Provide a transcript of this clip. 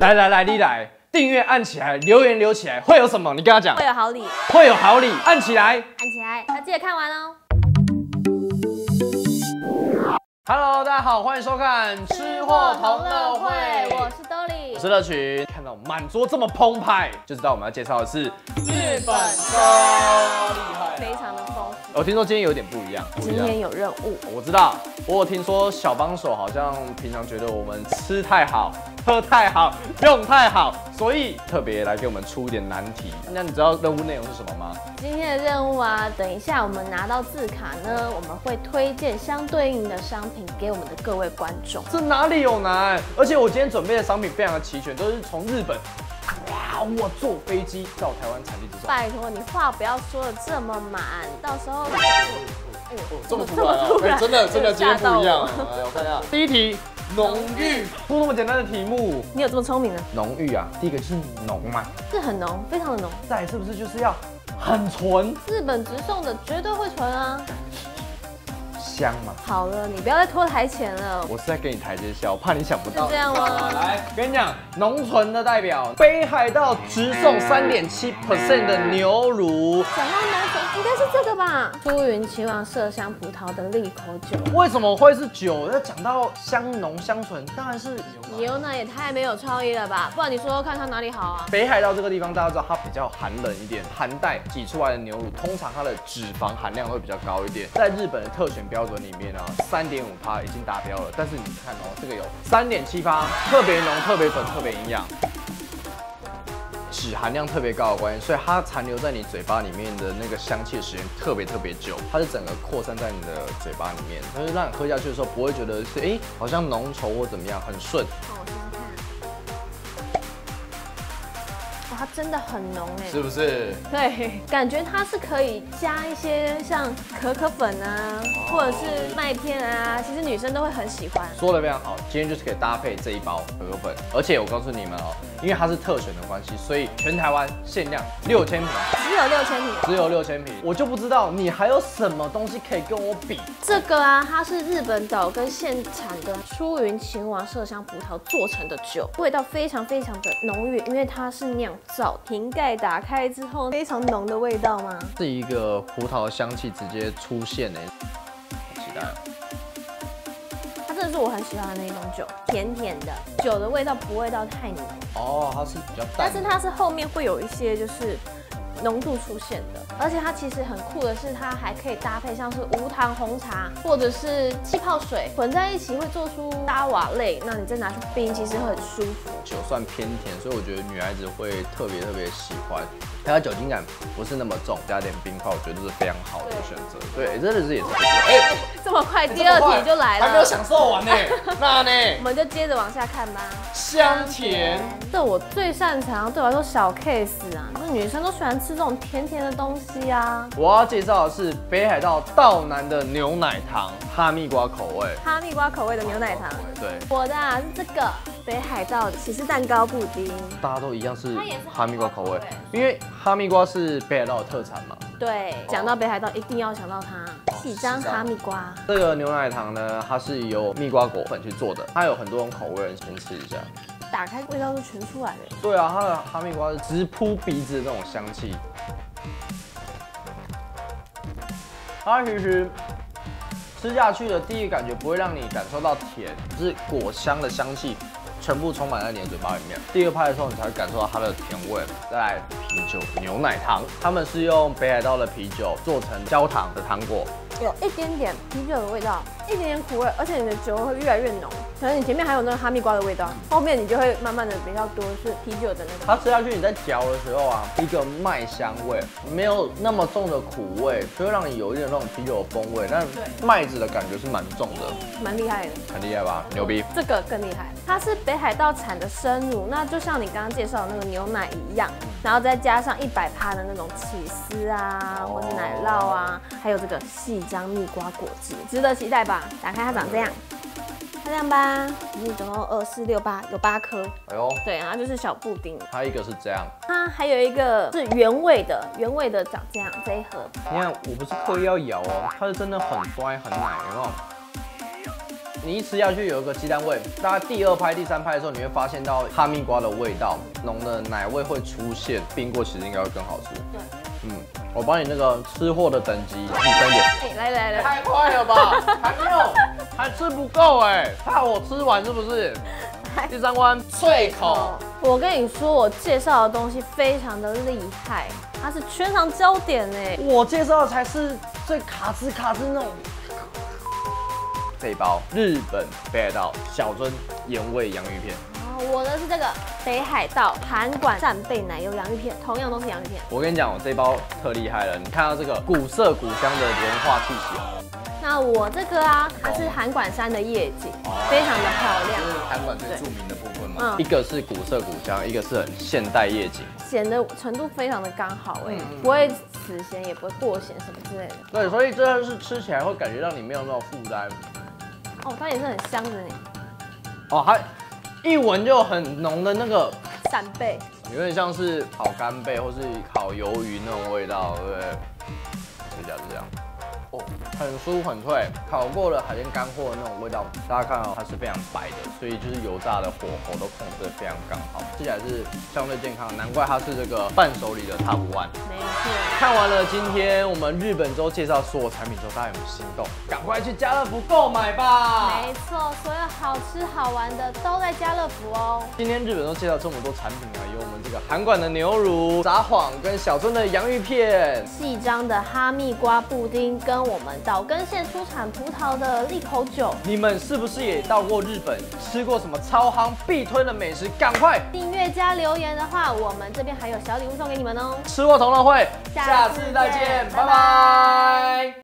来，你来，订阅按起来，留言留起来，会有什么？你跟他讲， 会有好礼， 会有好礼，按起来， 按起来，要记得看完哦。 Hello， 大家好，欢迎收看吃货同乐会， 我是兜里， 我是乐群。看到满桌这么澎湃，就知道我们要介绍的是日本粥，厉害， 非常的丰富。 我听说今天有点不一样， 今天有任务， 我知道，我有听说小帮手好像平常觉得我们吃太好、喝太好、用太好，所以特别来给我们出一点难题。那你知道任务内容是什么吗？ 今天的任务啊，等一下我们拿到字卡呢，我们会推荐相对应的商品给我们的各位观众。 这哪里有难？而且我今天准备的商品非常的齐全，都是从日本。哇！我坐飞机到台湾产地直送。 拜托你话不要说的这么满，到时候这么突然啊！真的今天不一样。来，我看一下，第一题，浓郁，不那么简单的题目。 你有这么聪明呢？ 浓郁啊，第一个就是浓嘛， 是很浓，非常的浓。 再来是不是就是要很纯？ 日本直送的绝对会纯啊。 香嘛。 好了，你不要再拖台前了。 我是在给你台阶下，我怕你想不到。 是这样吗？ 来，跟你讲，浓醇的代表北海道直送3.7% 的牛乳。 讲到浓醇，应该是这个吧？出云岐王麝香葡萄的利口酒。 为什么会是酒？要讲到香浓香醇，当然是牛奶也太没有创意了吧？不然你说说看它哪里好啊？ 北海道这个地方，大家知道它比较寒冷一点，寒带挤出来的牛乳，通常它的脂肪含量会比较高一点。在日本的特选标准里面呢，3.5%已经达标了。但是你看哦，这个有3.7%，特别浓、特别粉、特别营养。脂含量特别高的关系，所以它残留在你嘴巴里面的那个香气的时间特别久，它是整个扩散在你的嘴巴里面，它就让你喝下去的时候不会觉得是好像浓稠或怎么样，很顺。 我试试看，哇，它真的很浓哎， 是不是？ 对，感觉它是可以加一些像可可粉啊，或者是麦片啊，其实女生都会很喜欢。 说得非常好，今天就是可以搭配这一包可可粉，而且我告诉你们哦，因为它是特选的关系，所以全台湾限量6000瓶， 只有6000瓶， 只有6000瓶，我就不知道你还有什么东西可以跟我比。 这个啊，它是日本岛跟现产的出云岐王麝香葡萄做成的酒，味道非常的浓郁，因为它是酿造。瓶盖打开之后，非常浓的味道吗？ 是一个葡萄香气直接出现好期待。 它真的是我很喜欢的那种酒，甜甜的，酒的味道不会到太浓。 哦，它是比较淡， 但是它是后面会有一些就是浓度出现的，而且它其实很酷的是，它还可以搭配像是无糖红茶或者是气泡水混在一起，会做出沙瓦类。那你再拿去冰，其实会很舒服。 酒算偏甜，所以我觉得女孩子会特别喜欢。它的酒精感不是那么重，加点冰块，我觉得是非常好的选择。对，真的是也是不错。 这么快，第二题就来了， 还没有享受完呢。那呢？ 我们就接着往下看吧。 香甜， 这我最擅长，对我来说小 case 啊，那女生都喜欢吃这种甜甜的东西啊。 我要介绍的是北海道道南的牛奶糖哈密瓜口味， 哈密瓜口味的牛奶糖。 对， 我的啊是这个北海道起司蛋糕布丁， 大家都一样是哈密瓜口味，因为哈密瓜是北海道的特产嘛。 对，讲到北海道一定要想到它，喜张哈密瓜。 这个牛奶糖呢，它是由蜜瓜果粉去做的，它有很多种口味，先吃一下。 打开味道是全出来的。 对啊，它的哈密瓜是直扑鼻子的那种香气。它其实吃下去的第一个感觉不会让你感受到甜，就是果香的香气全部充满在你的嘴巴里面。第二拍的时候，你才会感受到它的甜味。再来啤酒牛奶糖，他们是用北海道的啤酒做成焦糖的糖果， 有一点点啤酒的味道，一点点苦味，而且你的酒会越来越浓。可能你前面还有那个哈密瓜的味道，后面你就会慢慢的比较多是啤酒的那个。 它吃下去你在嚼的时候啊，一个麦香味，没有那么重的苦味，就会让你有一点那种啤酒的风味，但麦子的感觉是蛮重的， 蛮厉害的， 很厉害吧？牛逼！ 这个更厉害，它是北海道产的生乳，那就像你刚刚介绍的那个牛奶一样，然后再加上100%的那种起司啊，或是奶酪啊，还有这个细张蜜瓜果汁，值得期待吧？打开它长这样。漂亮吧？总共2、4、6、8，有8颗。 哎呦， 对，然后就是小布丁。 它一个是这样， 它还有一个是原味的，原味的长这样，这一盒。 你看我不是刻意要咬哦，它是真的很乖很奶，有没有？ 你一吃下去有一个鸡蛋味，大概第2拍、第3拍的时候，你会发现到哈密瓜的味道，浓的奶味会出现，冰过其实应该会更好吃。对，我帮你那个吃货的等级提升一点。 来， 太快了吧，还没有，还吃不够哎，怕我吃完是不是？第3关脆口。 我跟你说，我介绍的东西非常的厉害，它是全场焦点哎。 我介绍的才是最卡兹那种。这一包日本北海道小樽盐味洋芋片。 我的是这个北海道韩馆扇贝奶油洋芋片，同样都是洋芋片。 我跟你讲，我这包特厉害了，你看到这个古色古香的文化气息哦。 那我这个啊，它是函馆山的夜景，非常的漂亮。 这是函馆最著名的部分嘛。一个是古色古香，一个是很现代夜景， 咸的程度非常的刚好哎，不会死咸，也不会过咸什么之类的。 对，所以真的是吃起来会感觉让你没有那种负担。 哦，它也是很香的呢。 哦，它一闻就很浓的那个扇贝， 有点像是烤干贝或是烤鱿鱼那种味道，对不对？是这样。哦，很酥很脆，烤过的海鲜干货的那种味道，大家看哦，它是非常白的，所以就是油炸的火候都控制得非常刚好，吃起来是相对健康，难怪它是这个伴手礼的 Top 1。 没错。 看完了今天我们日本周介绍所有产品之后，大家有没有心动？赶快去家乐福购买吧！ 没错，所有好吃好玩的都在家乐福哦。 今天日本周介绍这么多产品啊，有我们这个函馆的牛乳、札幌跟小樽的洋芋片、 细张的哈密瓜布丁跟我们岛根县出产葡萄的利口酒。 你们是不是也到过日本，吃过什么超夯必推的美食？赶快订阅加留言的话，我们这边还有小礼物送给你们哦。 吃货同乐会， 下次再见，拜拜。